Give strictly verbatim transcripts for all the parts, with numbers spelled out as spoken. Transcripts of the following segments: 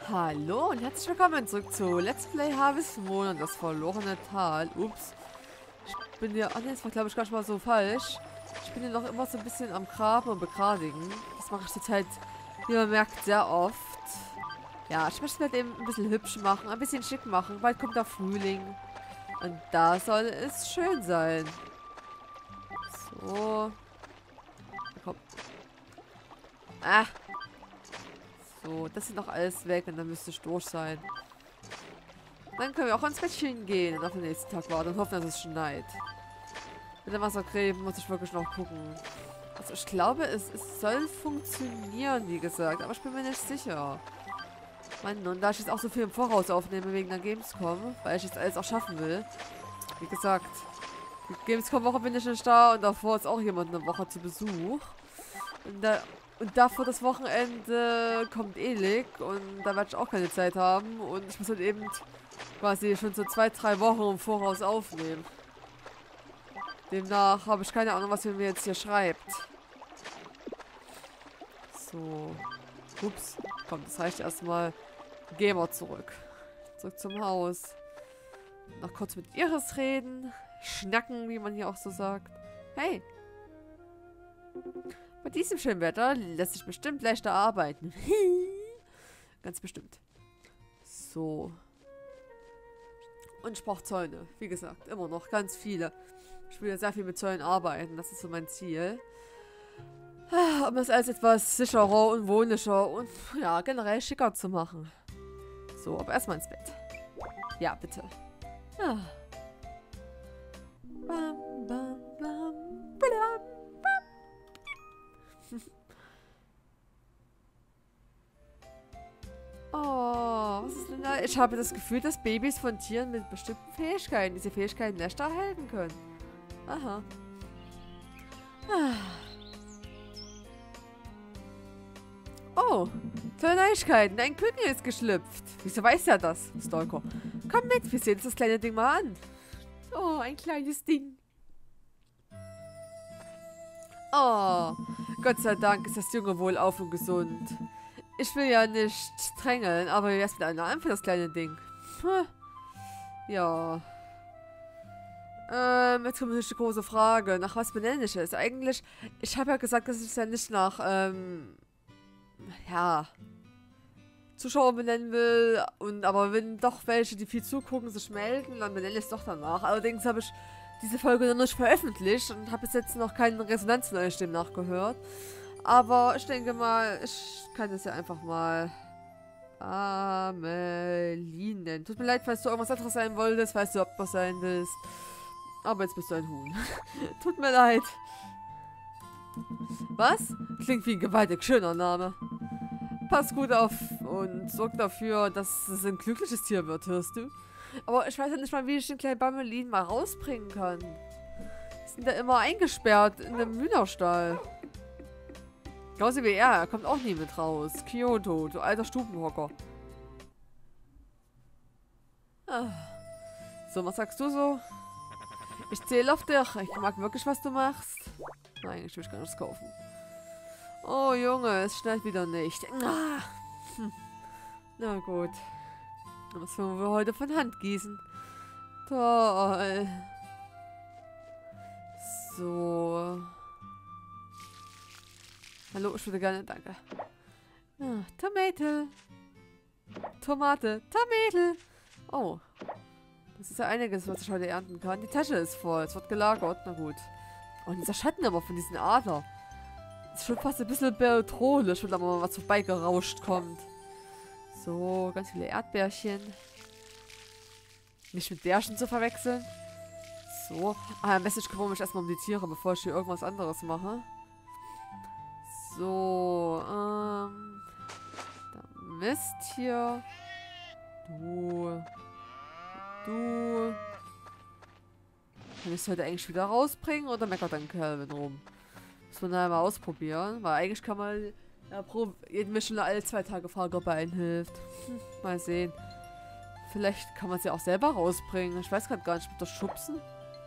Hallo und herzlich willkommen zurück zu Let's Play Harvest Moon und das verlorene Tal. Ups. Ich bin hier... Ach ne, das war glaube ich gar nicht mal so falsch. Ich bin hier noch immer so ein bisschen am Graben und begradigen. Das mache ich zurzeit, wie man merkt, sehr oft. Ja, ich möchte es halt eben ein bisschen hübsch machen, ein bisschen schick machen. Bald kommt der Frühling. Und da soll es schön sein. So. Komm. Ah. So, das ist noch alles weg und dann müsste ich durch sein. Dann können wir auch ins Bettchen gehen und auf den nächsten Tag warten und hoffen, dass es schneit. Mit dem Wassergräben muss ich wirklich noch gucken. Also ich glaube, es, es soll funktionieren, wie gesagt, aber ich bin mir nicht sicher. Mann, und da ich jetzt auch so viel im Voraus aufnehme wegen der Gamescom, weil ich jetzt alles auch schaffen will. Wie gesagt, die Gamescom-Woche bin ich nicht da und davor ist auch jemand eine Woche zu Besuch. Und da... Und davor das Wochenende kommt Elik und da werde ich auch keine Zeit haben. Und ich muss halt eben quasi schon so zwei, drei Wochen im Voraus aufnehmen. Demnach habe ich keine Ahnung, was ihr mir jetzt hier schreibt. So. Ups. Komm, das reicht erstmal. Gehen wir zurück. Zurück zum Haus. Noch kurz mit Iris reden. Schnacken, wie man hier auch so sagt. Hey. Bei diesem schönen Wetter lässt sich bestimmt leichter arbeiten. Ganz bestimmt. So. Und ich brauche Zäune. Wie gesagt, immer noch ganz viele. Ich will ja sehr viel mit Zäunen arbeiten. Das ist so mein Ziel. Um das alles etwas sicherer und wohnlicher und ja, generell schicker zu machen. So, aber erstmal ins Bett. Ja, bitte. Ah. Bam, bam, bam, blam. Oh, was ist denn da? Ich habe das Gefühl, dass Babys von Tieren mit bestimmten Fähigkeiten diese Fähigkeiten nicht erhalten können. Aha. Ah. Oh, tolle Neuigkeiten. Ein Küken ist geschlüpft. Wieso weiß er das, Stalker? Komm mit, wir sehen uns das kleine Ding mal an. Oh, ein kleines Ding. Oh, Gott sei Dank ist das Junge wohl auf und gesund. Ich will ja nicht drängeln, aber wie wär's mit einer Arm für das kleine Ding? Hm. Ja. Ähm, jetzt kommt natürlich die große Frage. Nach was benenne ich es? Eigentlich, ich habe ja gesagt, dass ich es ja nicht nach, ähm, ja, Zuschauer benennen will. Und aber wenn doch welche, die viel zugucken, sich melden, dann benenne ich es doch danach. Allerdings habe ich diese Folge noch nicht veröffentlicht und habe bis jetzt noch keine Resonanz von euch demnach gehört. Aber ich denke mal, ich kann es ja einfach mal Amelie nennen. Tut mir leid, falls du irgendwas anderes sein wolltest, falls du ob was sein willst. Aber jetzt bist du ein Huhn. Tut mir leid. Was? Klingt wie ein gewaltig schöner Name. Pass gut auf und sorg dafür, dass es ein glückliches Tier wird, hörst du? Aber ich weiß ja nicht mal, wie ich den kleinen Bamelin mal rausbringen kann. Die sind da immer eingesperrt in einem Hühnerstall. Genauso wie er, er kommt auch nie mit raus. Kyoto, du alter Stubenhocker. Ah. So, was sagst du so? Ich zähle auf dich. Ich mag wirklich, was du machst. Nein, ich will gar nichts kaufen. Oh, Junge, es schneit wieder nicht. Ah. Hm. Na gut. Was wollen wir heute von Hand gießen? Toll. So. Hallo, ich würde gerne, danke. Ah, Tomate. Tomate. Tomate. Oh. Das ist ja einiges, was ich heute ernten kann. Die Tasche ist voll. Es wird gelagert. Na gut. Oh, und dieser Schatten aber von diesen Adler. Das ist schon fast ein bisschen bedrohlich, wenn da mal was vorbeigerauscht kommt. So, ganz viele Erdbeerchen. Nicht mit Bärchen zu verwechseln. So. Ah, am besten ich kümmere mich erstmal um die Tiere, bevor ich hier irgendwas anderes mache. So, ähm. Da Mist hier. Du. Du. Kann ich es heute eigentlich wieder rausbringen oder meckert dann Calvin rum? Muss man da mal ausprobieren, weil eigentlich kann man ja, pro jeden Mission alle zwei Tage fragen, ob er einen hilft. Hm, mal sehen. Vielleicht kann man es ja auch selber rausbringen. Ich weiß gerade gar nicht, mit das Schubsen.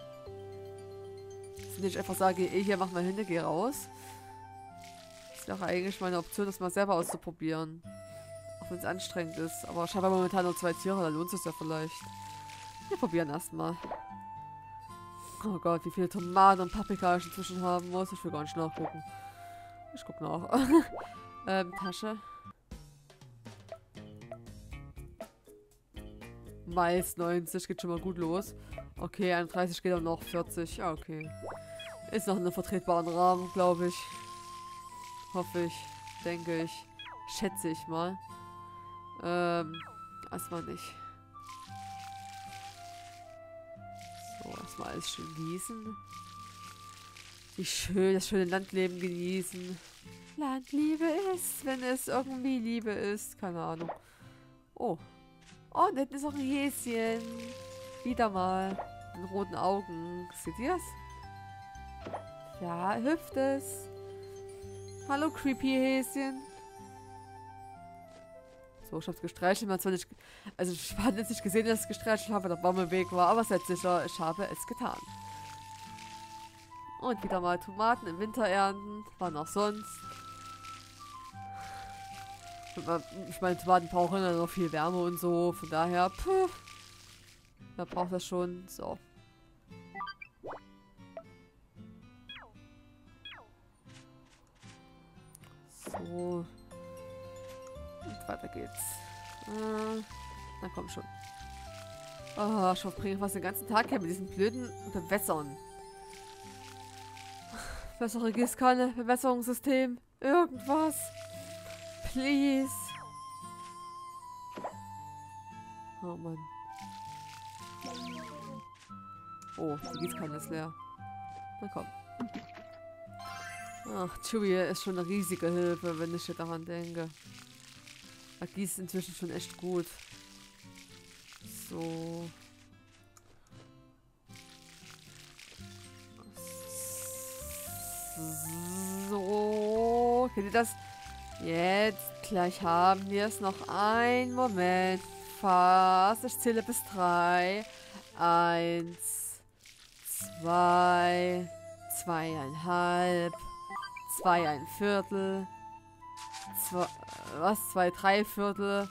Dass ich einfach sage, eh, hier mach mal hin, geh raus. Das wäre eigentlich meine Option, das mal selber auszuprobieren. Auch wenn es anstrengend ist. Aber ich habe momentan nur zwei Tiere, dann lohnt es ja vielleicht. Wir probieren erstmal. Oh Gott, wie viele Tomaten und Paprika ich inzwischen haben muss. Ich will gar nicht nachgucken. Ich guck nach. ähm, Tasche. Mais neunzig, geht schon mal gut los. Okay, einunddreißig geht auch noch, vierzig. Ja, okay. Ist noch in einem vertretbaren Rahmen, glaube ich. Hoffe ich. Denke ich. Schätze ich mal. Ähm, erstmal nicht. So, erstmal alles schön gießen. Wie schön, das schöne Landleben genießen. Landliebe ist, wenn es irgendwie Liebe ist. Keine Ahnung. Oh. Oh, und hinten ist auch ein Häschen. Wieder mal. Mit roten Augen. Seht ihr es? Ja, hüpft es. Hallo, creepy Häschen. So, ich hab's gestreichelt. Man zwar nicht, also ich hatte jetzt nicht gesehen, dass ich es gestreichelt habe, der Baum im Weg war, aber seid sicher, ich habe es getan. Und wieder mal Tomaten im Winter ernten. Wann auch sonst. Ich meine, Tomaten brauchen dann noch viel Wärme und so. Von daher, puh. Da braucht das schon. So. So. Und weiter geht's. Äh, na komm schon. Oh, ich verbringe fast den ganzen Tag hier mit diesen blöden Bewässern. Bessere Gießkanne, Bewässerungssystem, irgendwas. Please. Oh Mann. Oh, die Gießkanne ist leer. Na komm. Ach, Chewie ist schon eine riesige Hilfe, wenn ich hier daran denke. Er gießt inzwischen schon echt gut. So. So. Kennt ihr das? Jetzt gleich haben wir es noch. Einen Moment. Fast. Ich zähle bis drei. Eins. Zwei. Zweieinhalb. Zwei ein Viertel. Zwei, was? Zwei drei Viertel.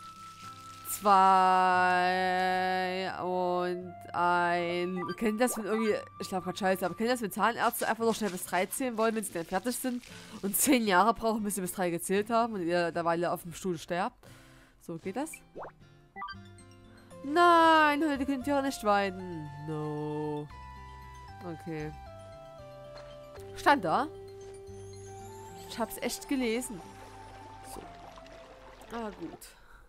Zwei und ein. Kennt ihr das, wenn irgendwie. Ich glaube gerade scheiße, aber kennt ihr das, wenn Zahnärzte einfach noch schnell bis drei zählen wollen, wenn sie dann fertig sind und zehn Jahre brauchen, bis sie bis drei gezählt haben und ihr derweil auf dem Stuhl sterbt? So, geht das? Nein, heute könnt ihr ja nicht weinen. No. Okay. Stand da. Ich hab's echt gelesen. So. Ah, gut.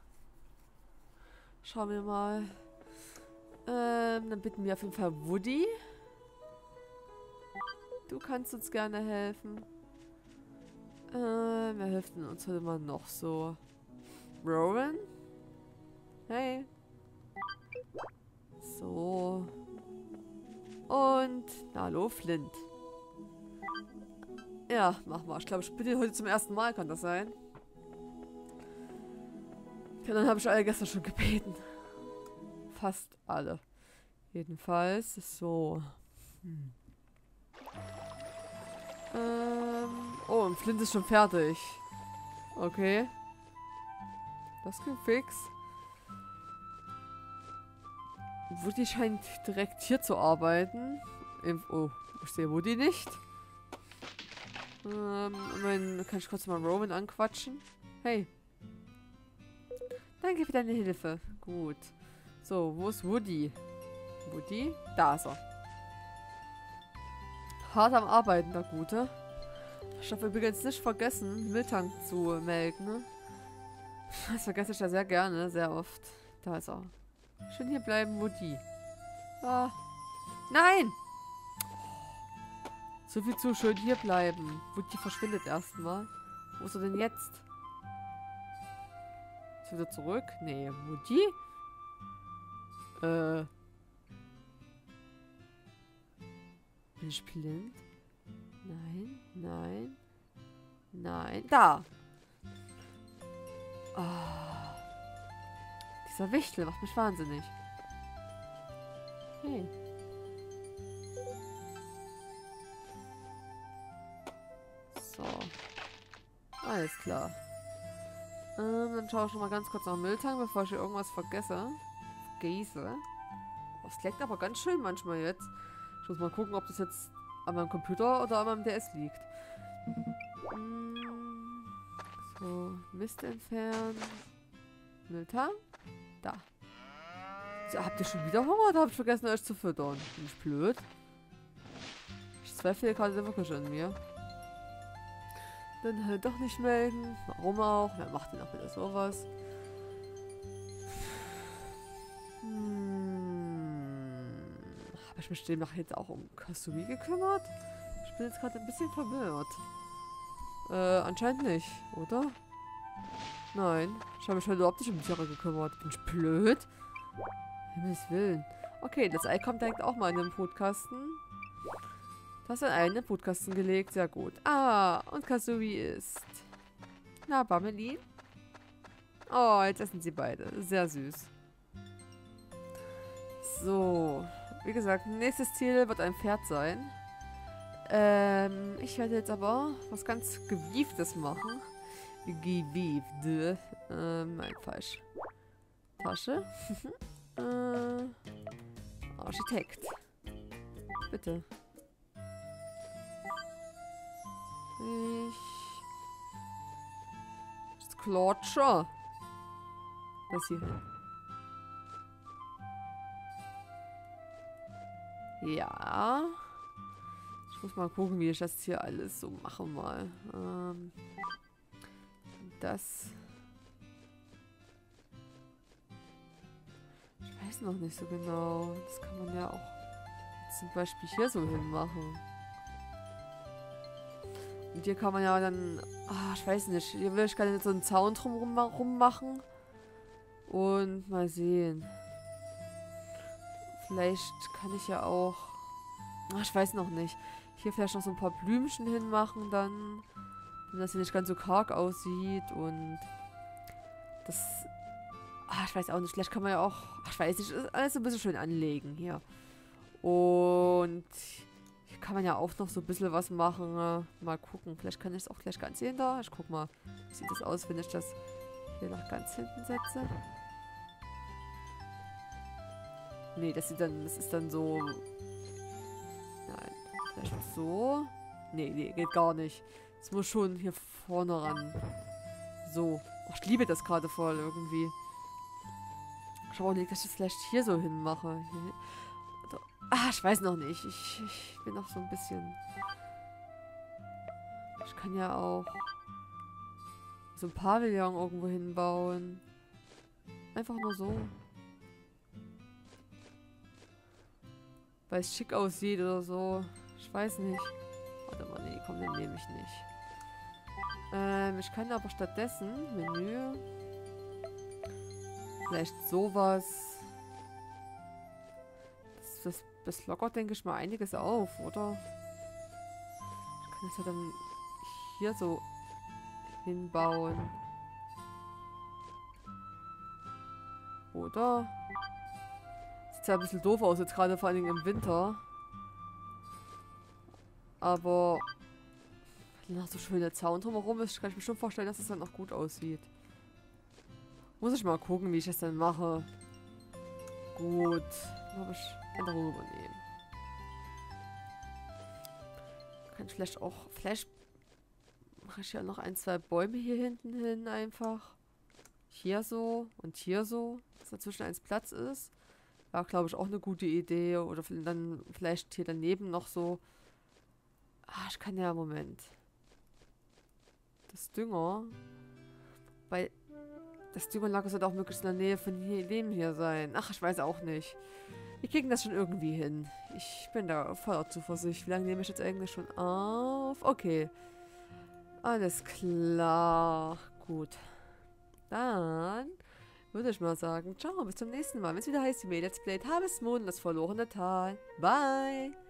Schauen wir mal. Ähm, dann bitten wir auf jeden Fall Woody. Du kannst uns gerne helfen. Ähm, wer hilft denn uns heute mal noch so? Rowan? Hey. So. Und, na, hallo, Flint. Ja, mach mal. Ich glaube, ich bitte heute zum ersten Mal, kann das sein? Ja, dann habe ich alle gestern schon gebeten. Fast alle. Jedenfalls so. Hm. Ähm. Oh, und Flint ist schon fertig. Okay. Das ging fix. Woody scheint direkt hier zu arbeiten. Im, oh, ich sehe Woody nicht. Ähm, mein, kann ich kurz mal Rowan anquatschen? Hey. Danke für deine Hilfe. Gut. So, wo ist Woody? Woody? Da ist er. Hart am Arbeiten, der Gute. Ich darf übrigens nicht vergessen, Mülltank zu melken. Ne? Das vergesse ich ja sehr gerne, sehr oft. Da ist er. Schön hier bleiben, Woody. Ah. Nein! So viel zu schön hier bleiben. Woody verschwindet erstmal. Wo ist er denn jetzt? Ist er wieder zurück? Nee, Woody? Äh. Bin ich blind? Nein, nein. Nein. Da! Ah. Dieser Wichtel macht mich wahnsinnig. Hey. So. Alles klar. Ähm, dann schaue ich schon mal ganz kurz nach dem Mülltank, bevor ich hier irgendwas vergesse. Vergesse. Oh, es leckt aber ganz schön manchmal jetzt. Ich muss mal gucken, ob das jetzt an meinem Computer oder an meinem D S liegt. Hm, so, Mist entfernen. Mülltank. Da. So, habt ihr schon wieder Hunger oder habt ihr vergessen, euch zu füttern? Bin ich blöd? Ich zweifle gerade wirklich an mir. Dann halt doch nicht melden. Warum auch? Wer macht denn auch wieder sowas? Hm. Habe ich mich demnach jetzt auch um Kasumi gekümmert? Ich bin jetzt gerade ein bisschen verwirrt. Äh, anscheinend nicht, oder? Nein. Ich habe mich heute überhaupt nicht um Tiere gekümmert. Bin ich blöd? Himmels Willen. Okay, das Ei kommt direkt auch mal in den Brutkasten. Du hast ein Ei in den Brutkasten gelegt. Sehr gut. Ah, und Kasumi ist... Na, Bamelin? Oh, jetzt essen sie beide. Sehr süß. So. Wie gesagt, nächstes Ziel wird ein Pferd sein. Ähm, ich werde jetzt aber was ganz Gewieftes machen. Gewiefte. Ähm, nein, falsch. Tasche. äh, Architekt. Bitte. Ich... Das Klotscher. Das hier hin. Ja. Ich muss mal gucken, wie ich das hier alles so mache mal. Ähm, das... Ich weiß noch nicht so genau. Das kann man ja auch zum Beispiel hier so hin machen. Und hier kann man ja dann... Ah, ich weiß nicht. Hier will ich gerne so einen Zaun drumherum rum machen. Und mal sehen. Vielleicht kann ich ja auch... Ach, ich weiß noch nicht. Hier vielleicht noch so ein paar Blümchen hinmachen dann. Damit das hier nicht ganz so karg aussieht. Und... Das... Ah, ich weiß auch nicht. Vielleicht kann man ja auch... Ach, ich weiß nicht. Alles so ein bisschen schön anlegen hier. Und... Hier kann man ja auch noch so ein bisschen was machen. Mal gucken. Vielleicht kann ich es auch gleich ganz hinter. Ich guck mal. Wie sieht das aus, wenn ich das hier noch ganz hinten setze? Nee, das sieht dann... Das ist dann so... Nein. Vielleicht noch so. Nee, nee, geht gar nicht. Es muss schon hier vorne ran. So. Oh, ich liebe das gerade voll irgendwie. Ich habe auch nicht, dass ich das vielleicht hier so hinmache. Hier. Oder, ah, ich weiß noch nicht. Ich, ich bin noch so ein bisschen... Ich kann ja auch so ein Pavillon irgendwo hinbauen. Einfach nur so. Weil es schick aussieht oder so. Ich weiß nicht. Warte mal, nee, komm, den nehme ich nicht. Ähm, ich kann aber stattdessen Menü. Vielleicht sowas. Das, das, das lockert, denke ich mal, einiges auf, oder? Ich kann das ja dann hier so hinbauen. Oder? Sieht ja ein bisschen doof aus, jetzt gerade vor allen Dingen im Winter. Aber wenn noch so schön der Zaun drumherum ist, kann ich mir schon vorstellen, dass es dann auch gut aussieht. Muss ich mal gucken, wie ich das dann mache. Gut. Dann habe ich Änderungen übernehmen. Kann ich vielleicht auch... Vielleicht mache ich ja noch ein, zwei Bäume hier hinten hin einfach. Hier so und hier so. Dass dazwischen eins Platz ist. Ja, glaube ich, auch eine gute Idee. Oder dann vielleicht hier daneben noch so... Ah, ich kann ja... Moment. Das Dünger... Weil... Das Düngerlager sollte auch möglichst in der Nähe von hier, dem hier sein. Ach, ich weiß auch nicht. Wir kriegen das schon irgendwie hin. Ich bin da voller Zuversicht. Wie lange nehme ich jetzt eigentlich schon auf? Okay. Alles klar. Gut. Dann würde ich mal sagen, ciao, bis zum nächsten Mal. Wenn es wieder heißt, die Let's Play Harvest Moon, das verlorene Tal. Bye.